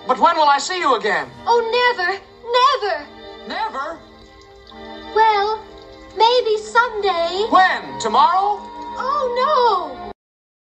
But when will I see you again? Oh, never, never. Never? Well, maybe someday. When? Tomorrow? Oh, no.